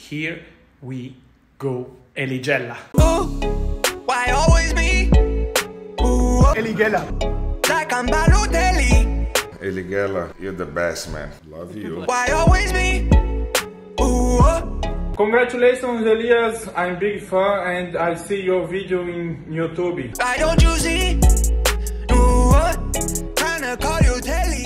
Here we go. Eligella. Why always me? Eligella. Like I'm Balotelli. Eligella, you're the best, man. Love you. Why always me? Congratulations, Elias. I'm big fan and I see your video in YouTube. Why don't you see? Trying to call you Telly.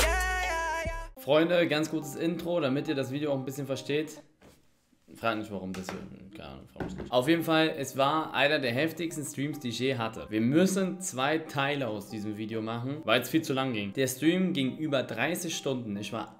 Freunde, ganz kurzes Intro, damit ihr das Video auch ein bisschen versteht. Frag nicht, warum das hier. Keine Ahnung, frag mich nicht. Auf jeden Fall, es war einer der heftigsten Streams, die ich je hatte. Wir müssen 2 Teile aus diesem Video machen, weil es viel zu lang ging. Der Stream ging über 30 Stunden. Ich war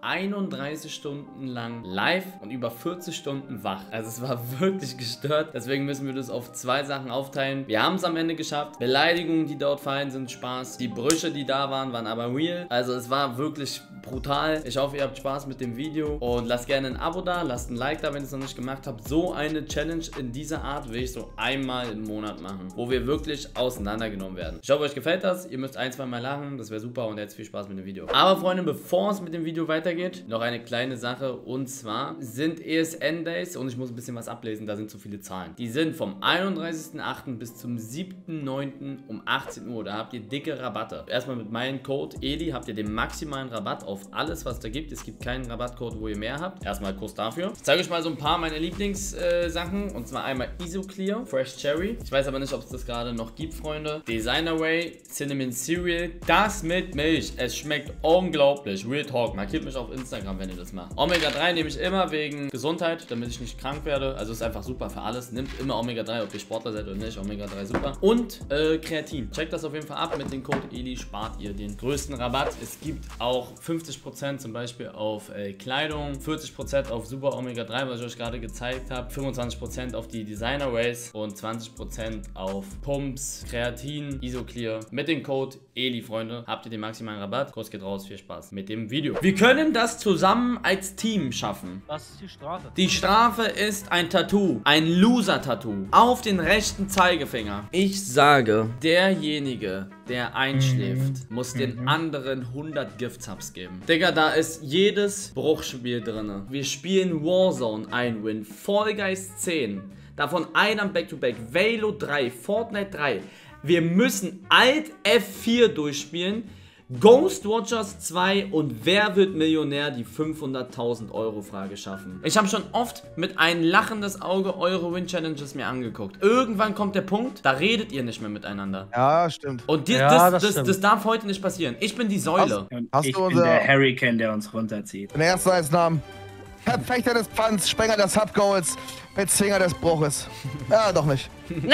31 Stunden lang live und über 40 Stunden wach. Also es war wirklich gestört. Deswegen müssen wir das auf 2 Sachen aufteilen. Wir haben es am Ende geschafft. Beleidigungen, die dort fallen, sind Spaß. Die Brüche, die da waren, waren aber real. Also es war wirklich brutal. Ich hoffe, ihr habt Spaß mit dem Video. Und lasst gerne ein Abo da, lasst ein Like da, wenn ihr es noch nicht gemacht habt. So eine Challenge in dieser Art will ich so einmal im Monat machen, wo wir wirklich auseinandergenommen werden. Ich hoffe, euch gefällt das. Ihr müsst 1-2 Mal lachen. Das wäre super und jetzt viel Spaß mit dem Video. Aber Freunde, bevor es mit dem Video weitergeht, noch eine kleine Sache. Und zwar sind ESN Days und ich muss ein bisschen was ablesen. Da sind zu viele Zahlen. Die sind vom 31.08. bis zum 7.09. um 18 Uhr. Da habt ihr dicke Rabatte. Erstmal mit meinem Code ELI habt ihr den maximalen Rabatt auf alles, was da gibt. Es gibt keinen Rabattcode, wo ihr mehr habt. Erstmal Kurs dafür. Ich zeige euch mal so ein paar meiner Lieblingssachen. Und zwar einmal Isoclear, Fresh Cherry. Ich weiß aber nicht, ob es das gerade noch gibt, Freunde. Designer Way, Cinnamon Cereal. Das mit Milch. Es schmeckt unglaublich. Real Talk. Markiert mich auf Instagram, wenn ihr das macht. Omega 3 nehme ich immer wegen Gesundheit, damit ich nicht krank werde. Also ist einfach super für alles. Nimmt immer Omega 3, ob ihr Sportler seid oder nicht. Omega 3 super. Und Kreatin. Checkt das auf jeden Fall ab. Mit dem Code ELI spart ihr den größten Rabatt. Es gibt auch 50% zum Beispiel auf Kleidung, 40% auf Super Omega 3, was ich euch gerade gezeigt habe, 25% auf die Designer Ways und 20% auf Pumps, Kreatin, Isoclear. Mit dem Code ELI, Freunde, habt ihr den maximalen Rabatt. Kurs geht raus, viel Spaß mit dem Video. Wir können das zusammen als Team schaffen. Was ist die Strafe? Die Strafe ist ein Tattoo, ein Loser-Tattoo auf den rechten Zeigefinger. Ich sage, derjenige, der einschläft, muss den anderen 100 Gift-Subs geben. Digga, da ist jedes Bruchspiel drin. Wir spielen Warzone, ein Win, Fall Guys 10, davon einer Back-to-Back, Valo 3, Fortnite 3. Wir müssen Alt F4 durchspielen, Ghost Watchers 2 und Wer wird Millionär die 500.000 Euro Frage schaffen. Ich habe schon oft mit ein lachendes Auge eure Win-Challenges mir angeguckt. Irgendwann kommt der Punkt, da redet ihr nicht mehr miteinander. Ja, stimmt. Und das darf heute nicht passieren. Ich bin die Säule. Ich bin der Hurricane, der uns runterzieht. Den ersten als Namen. Verfechter des Pfands, Sprenger des Subgoals, Bezwinger des Bruches. Ja, doch nicht.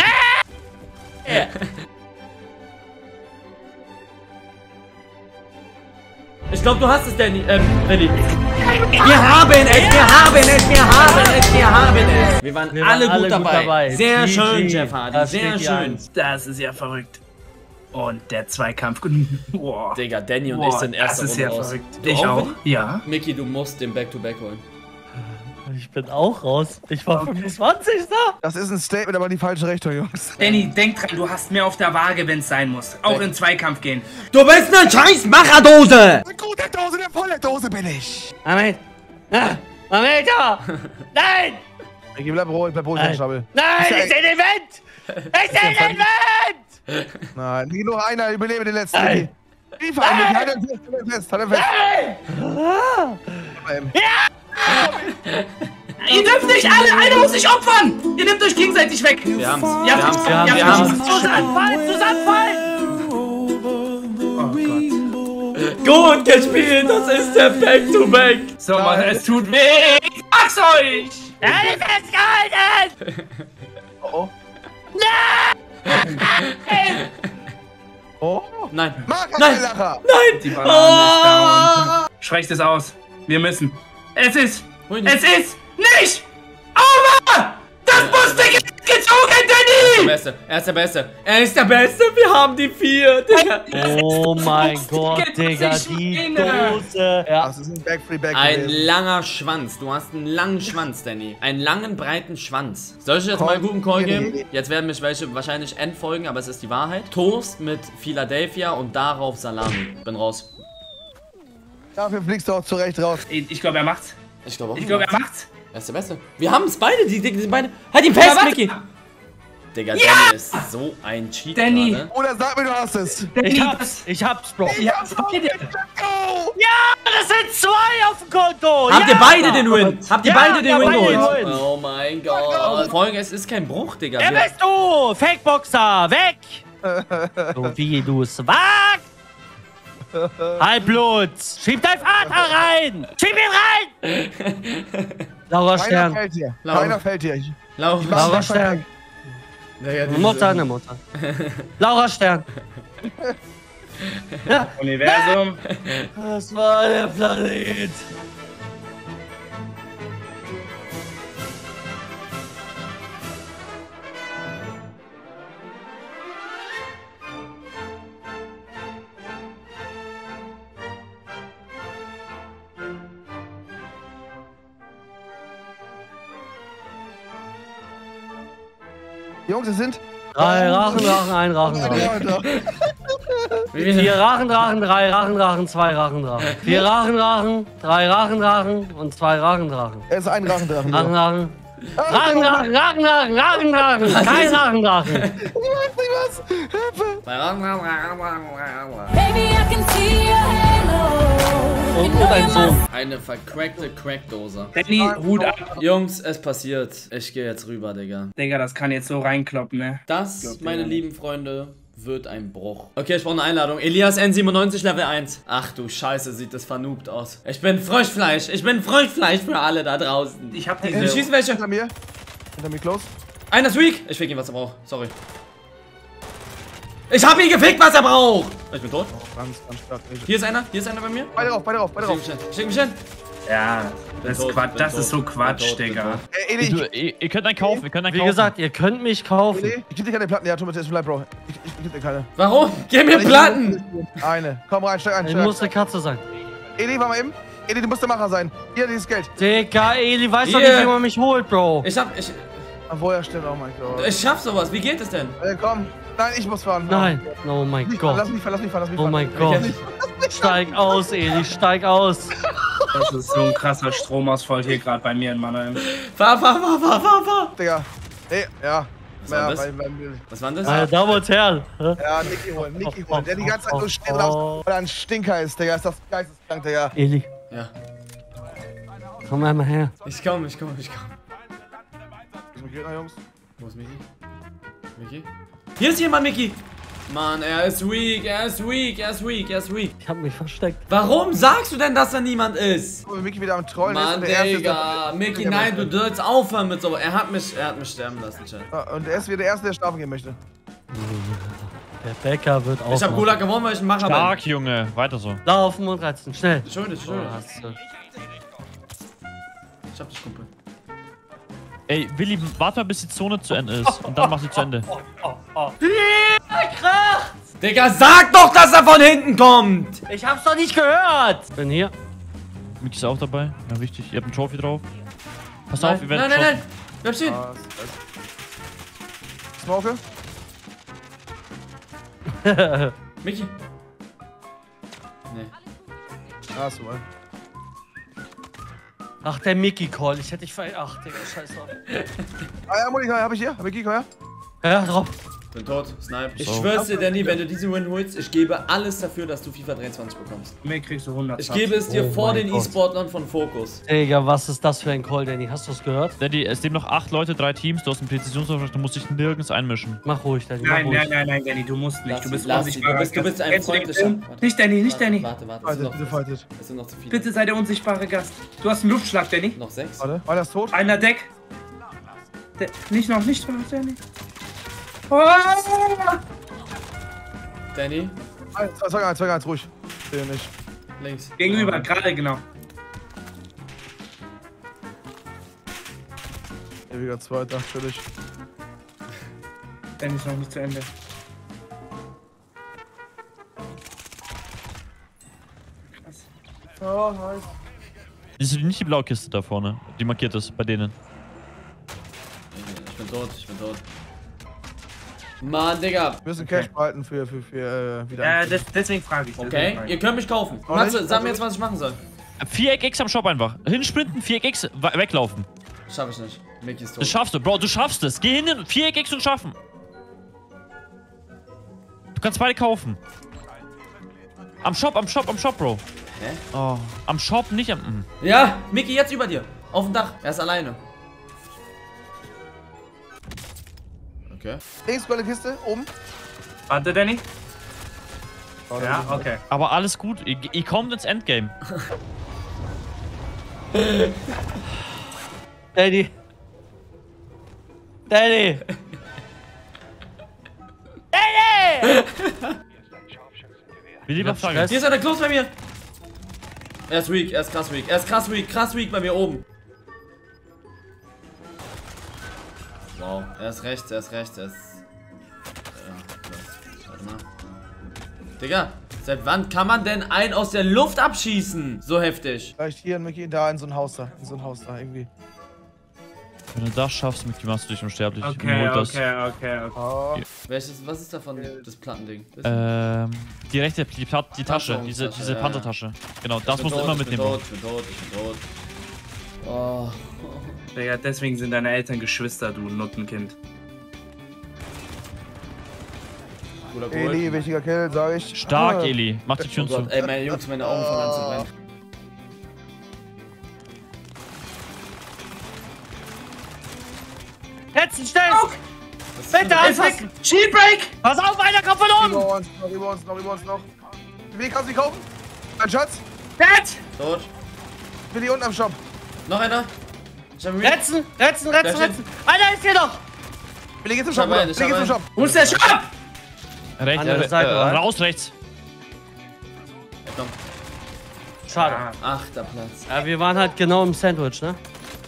Ich glaube, du hast es, Danny. Ready. Wir haben es. Wir waren alle gut dabei. Sehr schön, Jeff Hardy. Sehr schön. Das ist ja verrückt. Und der Zweikampf. Boah. Digga, Danny und ich sind erst Das ist ja raus. verrückt. Du Ich auch. Willi? Ja. Mickey, du musst den Back-to-Back holen. Ich bin auch raus. Ich war 25. Das ist ein Statement, aber in die falsche Richtung, Jungs. Danny, denk dran, du hast mehr auf der Waage, wenn es sein muss. Auch in Zweikampf gehen. Du bist eine scheiß Macherdose! Eine gute Dose, eine volle Dose bin ich. Moment. Moment! Nein! Ich bleib ruhig, bleib ruhig, Schnabel. Nein, ich sehe den Wind! Ich sehe den Wind! Nein, nur einer, überlebe den letzten. Nein! Halt den fest, halt den fest. Nein! Ihr dürft nicht alle, einer muss sich opfern! Ihr nehmt euch gegenseitig weg! Wir haben's. Zusammenfallen! Oh Gott. Gut gespielt, das ist der Back-to-Back. So, Mann, es tut weh! Ich sag's euch! Alle festgehalten! Oh. Nein! Oh. Nein. Nein! Lacher. Nein! Die Banane ist down. Streicht es aus. Wir müssen. Es ist nicht over! Das musste gezogen, Danny! Er ist der Beste. Er ist der Beste. Wir haben die 4. Digga. Oh mein Gott, Digga, die Dose. Ja. Das ist ein Back-Free-Back. Ein langer Schwanz. Du hast einen langen Schwanz, Danny. Einen langen, breiten Schwanz. Soll ich jetzt mal einen guten Call geben? Jetzt werden mich welche wahrscheinlich entfolgen, aber es ist die Wahrheit. Toast mit Philadelphia und darauf Salami. Bin raus. Dafür fliegst du auch zurecht raus. Ich glaube, er macht's. Ich glaube auch. Er macht's. Er ist der Beste. Wir haben es beide, die sind beide. Halt ihn fest, Mickey! Digga, Danny ist so ein Cheat. Danny. Grade. Oder sag mir, du hast es. Ich hab's, Bro. Ja, beide. Ja, das sind 2 auf dem Konto. Habt ihr beide den Win? Habt ihr beide den Win beide geholt? den Win. Oh mein Gott. Vor allem, es ist kein Bruch, Digga. Wer bist du? Fake-Boxer, weg! So wie du es wagst! Halbblut! Schieb deinen Vater rein! Schieb ihn rein! Laura Keiner Stern. fällt hier. Laura. Keiner fällt hier. Laura Stern. Naja, Mutter. Laura Stern. Universum. Das war der Planet. Jungs, es sind 3 Rachen, ein Rachen. 4 Rachen, 3 Rachen, 2 Rachen. 4 Rachen, 3 Rachen und 2 Rachen. Er ist ein Rachen. Rachen. Kein Rachen. Ich weiß nicht was. Hilfe. Baby, I can see your halo. Und ein Sohn. Eine vercrackte Crackdose. Danny, Hut ab. Jungs, es passiert. Ich gehe jetzt rüber, Digga. Digga, das kann jetzt so reinkloppen, ne? Das, meine lieben Freunde, wird ein Bruch. Okay, ich brauche eine Einladung. Elias N97 Level 1. Ach du Scheiße, sieht das vernoobt aus. Ich bin Frischfleisch. Ich bin Frischfleisch für alle da draußen. Ich hab Ich diese... schieß welche. Hinter mir close. Einer ist weak. Ich fick ihn, was er braucht. Sorry. Ich hab ihn gefickt, was er braucht. Ich bin tot. Ganz stark. Hier ist einer bei mir. Beide rauf. Schick mich hin. Ja, das ist Quatsch. Das ist so Quatsch, Digga. Ihr könnt einen kaufen, Wie gesagt, ihr könnt mich kaufen. Ich geb dir keine Platten. Ja, Thomas, bleib, Bro. Ich geb dir keine. Warum? Gib mir Platten. Eine. Komm rein, steig ein. Ich muss eine Katze sein. Eli, warte mal eben. Eli, du musst der Macher sein. Hier, dieses Geld. Digga, Eli, weißt du nicht, wie man mich holt, Bro? Woher steht, oh mein Gott. Ich schaff sowas. Wie geht es denn? Komm. Nein, ich muss fahren. Nein. Oh mein Gott. Lass mich fahren. Oh mein Gott. Steig aus, Eli, steig aus. Das ist so ein krasser Stromausfall hier gerade bei mir in Mannheim. Fahr. Digga. Ey, ja. Was war das? Was war das? Meine Damen und Herren. Ja, Nicky holen. Der die ganze Zeit nur steht raus, weil er ein Stinker ist, Digga. Ist das geisteskrank, Digga. Eli, Ja. komm einmal her. Ich komm. Ist ein Gegner, Jungs. Wo ist Mickey? Mickey? Hier ist jemand, Mickey! Mann, er ist weak. Ich hab mich versteckt. Warum sagst du denn, dass da niemand ist? Wenn Mickey wieder am Trollen Mann, ist und der Digga. Mickey, nein, du sollst aufhören mit so. Er hat mich sterben lassen, Chat. Und er ist wieder der Erste, der schlafen gehen möchte. Der Bäcker wird auch. Ich hab Gulag gewonnen, weil ich ein Macher bin. Stark, Junge. Weiter so. Laufen und reizen. Schnell. Schuldig. Hast du. Ich hab dich, Kumpel. Ey, Willi, warte mal, bis die Zone zu Ende ist. Und dann mach sie zu Ende. Digga, sag doch, dass er von hinten kommt! Ich hab's doch nicht gehört! Bin hier. Mickey ist auch dabei. Ja, wichtig. Ihr habt ein Trophy drauf. Pass auf, ihr werdet Nein. Bleib stehen. Smoke? Mickey. Nee. Hast du mal. Ach, der Mickey-Call. Ich hätte dich ver... Ach, Digga, scheiß drauf. Ja, Moni, hab ich hier. Hab ich Kiko, ja? Ja, drauf. Bin tot. Snipe. Ich schwör's dir, Danny, wenn du diesen Win holst, ich gebe alles dafür, dass du FIFA 23 bekommst. Mir kriegst du 100. Ich gebe es dir vor den E-Sportlern von Focus. Digga, was ist das für ein Call, Danny? Hast du es gehört? Danny, es leben noch 8 Leute, 3 Teams. Du hast einen Präzisionsauftrag, du musst dich nirgends einmischen. Mach ruhig, Danny. Mach Nein, ruhig. Danny, du musst nicht. Du bist Lass sie. Du bist ein freundlicher. Nicht Danny. Warte. Es sind noch zu viele. Bitte sei der unsichtbare Gast. Du hast einen Luftschlag, Danny. Noch 6. Warte, war das tot? Einer Deck. Nicht, Danny. Oh! Danny. 2-1, ruhig. Sehe nicht. Links. Gegenüber, gerade genau. Hier wieder Zweiter, natürlich. Danny ist noch nicht zu Ende. Krass. Oh, nice. Siehst du nicht die blaue Kiste da vorne, die markiert ist bei denen? Ich bin tot. Mann, Digga. Wir müssen Cash behalten für wieder. Deswegen frage ich. Okay, ihr könnt mich kaufen. Matze, sag mir jetzt, was ich machen soll. 4X am Shop einfach. Hinsprinten, 4X, weglaufen. Schaff ich nicht. Mickey ist tot. Das schaffst du, Bro, du schaffst es. Geh hin, Viereck und schaffen. Du kannst beide kaufen. Am Shop, Bro. Hä? Oh, am Shop, nicht am... Ja, Mickey, jetzt über dir. Auf dem Dach. Er ist alleine. Okay. Links bei der Kiste, oben. Warte, Danny. Ja, okay. Aber alles gut, ihr kommt ins Endgame. Daddy. Daddy. Daddy! Wie lieber Frage. Hier ist einer close bei mir. Er ist weak, er ist krass weak. Er ist krass weak bei mir oben. Wow, er ist rechts, er ist... Ja, warte mal. Digga, seit wann kann man denn einen aus der Luft abschießen? So heftig. Vielleicht hier, Mickey, da in so ein Haus da. Irgendwie. Wenn du das schaffst, Mickey, machst du dich unsterblich. Okay. Oh. Was ist davon, das Plattending? Die rechte, die Tasche, diese ja. Panzertasche. Genau, das musst du immer mitnehmen. Ich bin tot. Oh. Digga, deswegen sind deine Eltern Geschwister, du Nuttenkind. Guter Goal. Eli, wichtiger Kill, sag ich. Stark, Eli. Mach die Türen Oh Gott, zu. ey, meine Jungs, meine Augen fangen an zu brennen. Hetzen, schnell! Bitte anfassen! Shield Break! Pass auf, einer kommt von oben! Über uns noch. Wie kannst du die kaufen? Ein Schatz? Dead! Tot. Ich bin hier unten am Shop. Noch einer. Ich hab ihn Retzen! Einer ist hier noch! Billy, geh zum Shop, oder? Billy, geh zum Shop. Wo ist der Shop? Rechts, Andere Seite, oder? raus, rechts. Komm. Schade. Achter Platz. Ja, wir waren halt genau im Sandwich, ne?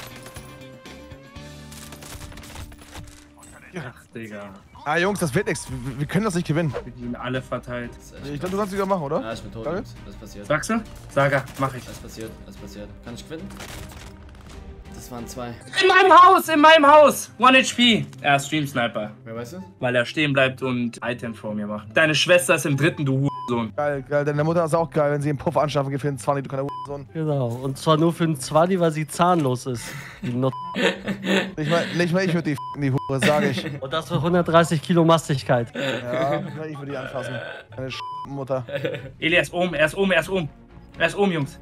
Ach, Digga. Ah, Jungs, das wird nichts. Wir können das nicht gewinnen. Wir sind alle verteilt. Ich glaube, du kannst es wieder machen, oder? Ja, ich bin tot. Danke. Jungs. Was ist passiert? Sagst du? Saga, mach ich. Was ist passiert? Kann ich gewinnen? Das waren 2. In meinem Haus! 1 HP. Er ist Stream Sniper. Wer weiß es? Weil er stehen bleibt und Item vor mir macht. Deine Schwester ist im 3., du Hurensohn. Geil. Deine Mutter ist auch geil, wenn sie einen Puff anschaffen geht für einen 20, du kleiner Sohn. Genau. Und zwar nur für einen 20, weil sie zahnlos ist. Die Not Nicht mal ich würde die Hure, sage ich. Und das für 130 Kilo Mastigkeit. Ja, ich würde die anfassen. Meine Mutter. Eli, er ist oben, Jungs.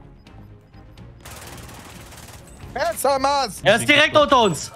Herzamas! Er ist direkt unter uns.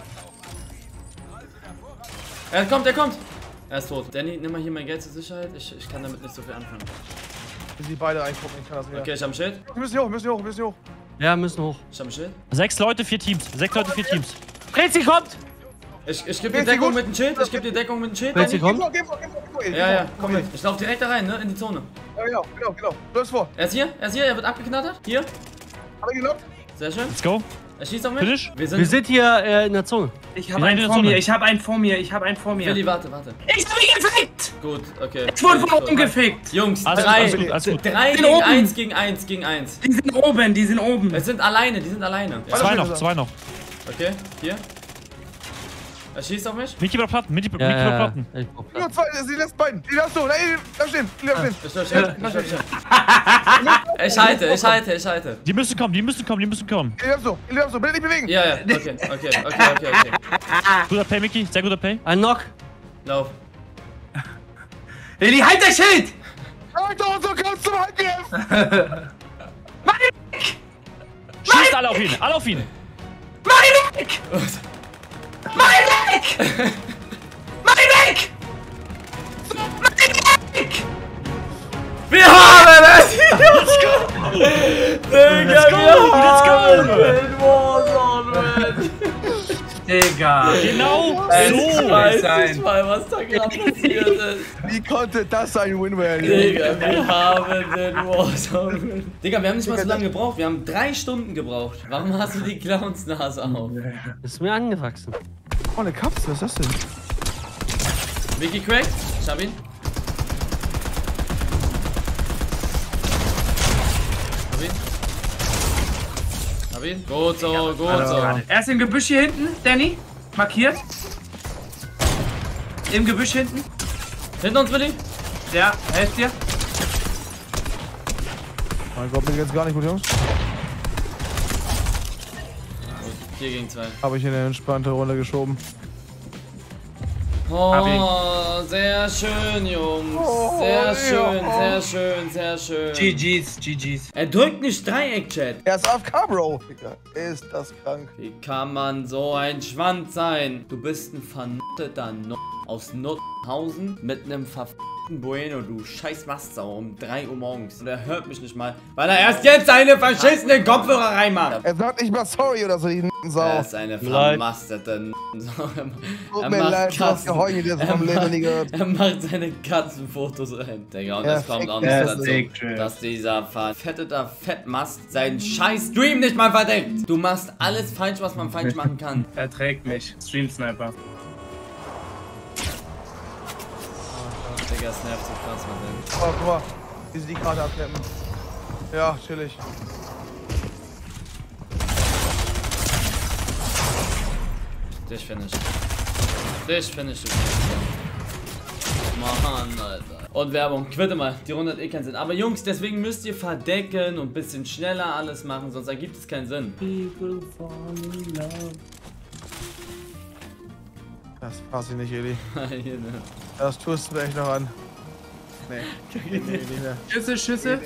Er kommt. Er ist tot. Danny, nimm mal hier mein Geld zur Sicherheit. Ich kann damit nicht so viel anfangen. Wenn sie beide reingucken, ich kann das wieder. Okay, ich hab ein Schild. Wir müssen hier hoch. Ja, müssen hoch. Ich hab ein Schild. 6 Leute, 4 Teams. 6 Leute, 4 Teams. Prezi kommt! Ich geb dir Deckung mit dem Schild. Prezi kommt. Geh vor. Ja, komm mit. Ich lauf direkt da rein, ne? In die Zone. Ja, genau. Los vor. Er ist hier, er wird abgeknattert. Hier. Hab ich gelockt? Sehr schön. Let's go. Er schießt auf mich. Finish. Wir Wir sind hier in der Zone. Ich hab einen vor mir, ich hab einen vor mir. Willi, warte. Ich hab ihn gefickt! Gut, okay. Ich wurde von oben gefickt! Jungs, Alles gut. 3 sind gegen oben. 1 gegen 1 gegen 1. Die sind oben. Die sind alleine. Ja. 2 noch. Okay, hier. Er schießt auf mich. Mickey über Platten, Mickey über Platten. Nur 2, sie lässt beiden. Die lässt du. Nein, bleib stehen. Ich halte. Die müssen kommen. Die lässt du. Bitte nicht bewegen. Ja, okay. Guter Pay, Mickey. Sehr guter Pay. Ein Knock. Lauf. Eli, halt das Schild! Alter, und so kommst du zum Handgriff. Schießt alle auf ihn. Mein Weg! Wir haben es! Let's go! Digga, Let's go! den Warzone, man! Digga! Genau Ich weiß sein. nicht mal, was da gerade passiert ist. Wie konnte das ein Win werden? Digga, wir haben den Warzone. Digga, wir haben nicht mal so lange gebraucht. Wir haben 3 Stunden gebraucht. Warum hast du die Clownsnase auf? Ist mir angewachsen. Oh, eine Kapsel, was ist das denn? Mickey cracked. Ich hab ihn. Hab ihn. Gut so. Er ist im Gebüsch hier hinten, Danny. Markiert. Im Gebüsch hinten. Hinter uns, Willi. Ja, helft dir. Mein Gott, mir geht's gar nicht gut, Jungs. 4 gegen 2. Habe ich in eine entspannte Runde geschoben. Oh, sehr schön, Jungs. Sehr schön, sehr schön, sehr schön. GG's, GG's. Er drückt nicht Dreieck, Chat. Er ist AFK, Bro. Digga, ist das krank. Wie kann man so ein Schwanz sein? Du bist ein vernutteter aus Notthausen mit einem verfickten Bueno, du scheiß Mastsau, um 3 Uhr morgens. Und er hört mich nicht mal, weil er erst jetzt seine verschissenen Kopfhörer reinmacht. Er sagt nicht mal sorry oder so, die Sau. Er ist eine vermastete Tut mir leid, du hast geheult, das vom Leben nie gehört. Er macht seine Katzenfotos rein. Digga, und es kommt auch noch dazu, dass dieser verfetteter Fettmast seinen scheiß Stream nicht mal verdeckt. Du machst alles falsch, was man falsch machen kann. Er trägt mich. Stream Sniper. Digga, es nervt so krass, man. Oh, guck mal, wie sie die Karte abklappen. Ja, chillig. Dich finish. Dich finish, du Mann, Alter. Und Werbung. Quitte mal, die Runde hat eh keinen Sinn. Aber Jungs, deswegen müsst ihr verdecken und ein bisschen schneller alles machen, sonst ergibt es keinen Sinn. People fall in love. Das passt nicht, Eli. Das tust du mir echt noch an. Nee. Nee, nicht mehr. Schüsse, Schüsse.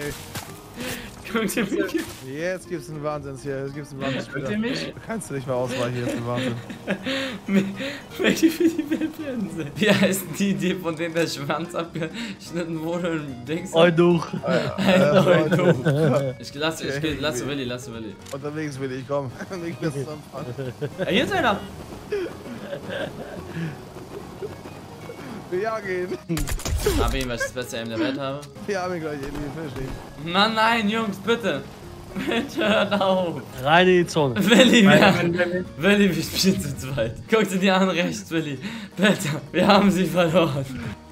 Nee. Jetzt gibt's einen Wahnsinn hier. Jetzt gibt's einen Wahnsinn. Kannst du nicht mehr ausweichen, jetzt ein Wahnsinn. Welche für die Wildbremse? Wie heißt die Idee, von denen der Schwanz abgeschnitten wurde und denkst Eunuch. Ich lasse Willi, lasse Willi. Unterwegs, Willi, komm. Hier ist einer. Ja, gehen. Hab ihn, weil ich das beste Aim der Welt habe. Wir haben ihn gleich irgendwie. Mann, nein, Jungs, bitte. Bitte hört auf. Rein in die Zone. Willi, wir spielen zu zweit. Guck dir die an rechts, Willi. Bitte, wir haben sie verloren.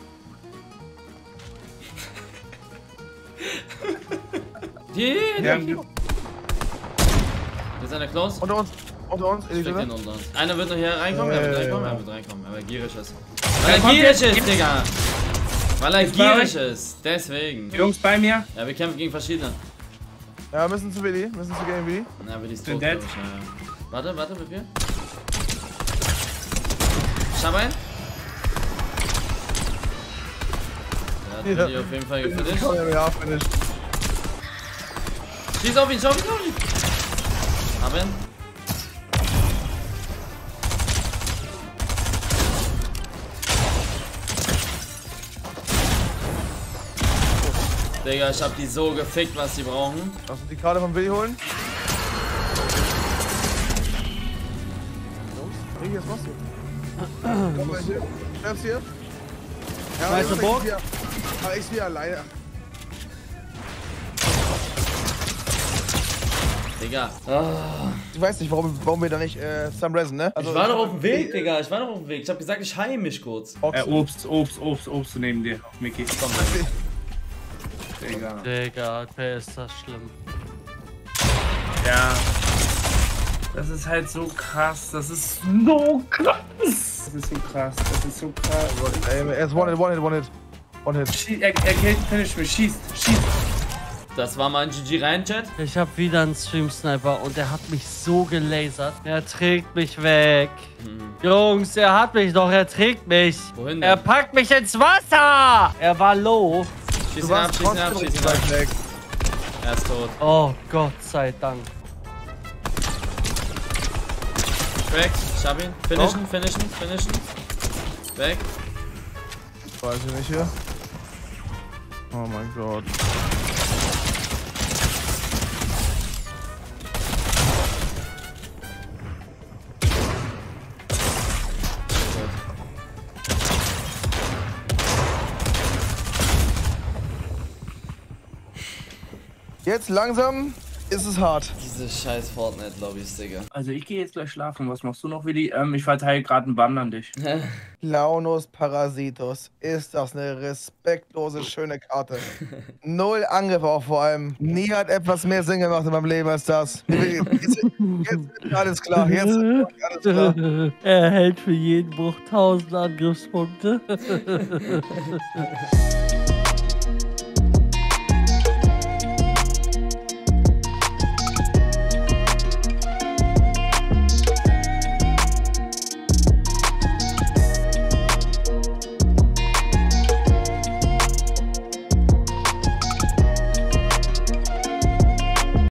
Hier ist einer close. Unter uns. Unter uns. Einer wird noch hier reinkommen, er wird reinkommen, aber gierig ist. Weil er gierig ist, Digga! Weil er gierig ist, deswegen. Jungs bei mir? Ja, wir kämpfen gegen verschiedene. Ja, müssen zu Willi, müssen zu gegen Willi. Na, Willi ist tot, glaub ich, ja. Warte, mit mir. Schab ein. Der hat Willi auf jeden Fall gefinisht. Schieß auf ihn, schau ihn! Hab ihn. Digga, ich hab die so gefickt, was die brauchen. Lass uns die Karte von Willi holen. Jungs, was machst du? Komm mal hier. Bleibst hier? Ja, weißt du, Bock? Aber ich wieder alleine. Digga. Ich weiß nicht, warum wir da nicht Sunrisen, ne? Also, ich war doch auf dem Weg, Digga. Ich war doch auf dem Weg. Ich hab gesagt, ich heim mich kurz. Obst neben dir. Mickey. Komm, Digga, wer ist das schlimm? Ja. Das ist halt so krass. Das ist so krass. Das ist so krass. Das ist so krass. Er ist One Hit. Er finish mich. Schießt. Das war mal ein GG rein, Chat. Ich hab wieder einen Stream-Sniper und er hat mich so gelasert. Er trägt mich weg. Jungs, er hat mich doch, er trägt mich. Wohin denn? Er packt mich ins Wasser. Er war low. Schieß ihn ab. Er ist tot. Oh, Gott sei Dank. Cracked. Ich hab ihn. Finishen. Weg. Weiß ich nicht hier. Oh mein Gott. Jetzt langsam ist es hart. Diese scheiß Fortnite-Lobbys, Digga. Also ich gehe jetzt gleich schlafen. Was machst du noch, Willi? Ich verteile gerade einen Bann an dich. Launus Parasitus. Ist das eine respektlose, schöne Karte. 0 Angriff auch vor allem. Nie hat etwas mehr Sinn gemacht in meinem Leben als das. Jetzt ist alles klar. Jetzt ist alles klar. Er hält für jeden Bruch 1000 Angriffspunkte.